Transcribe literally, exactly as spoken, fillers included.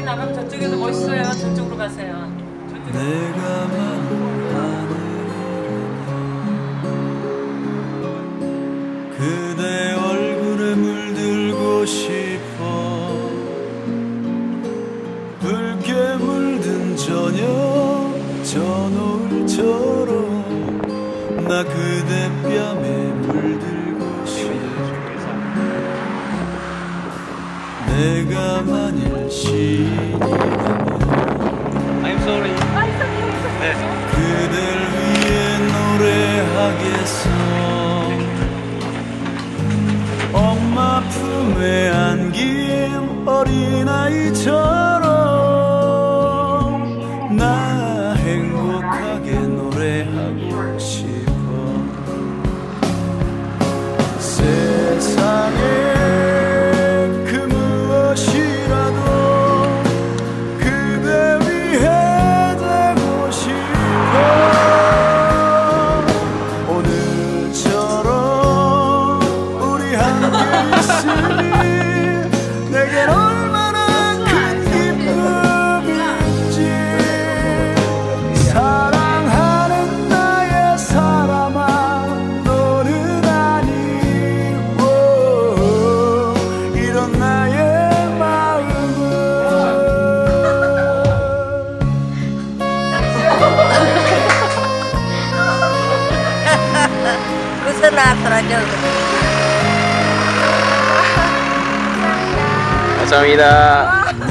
나가면 저쪽에도 멋있어요. 저쪽으로 가세요. 저쪽으로. 그대 얼굴에 물들고 싶어. 붉게 물든 저녁 저 노을처럼 나 그대 뺨에 물들고 싶어. 내가 만일 시인이라면 I'm sorry. 네. 그댈 위해 노래하겠어. 엄마 품에 안긴 어린아이처럼 나 행복하게 노래하고 싶어. 세상에 그 무엇이라도 그대 위해 되고 싶어. 오늘처럼 우리 함께 있으니 내겐 얼마나 큰 기쁨인지. 사랑하는 나의 사람아 너는 아니고 이런 나의 마음은 Gusto na ako 감사합니다.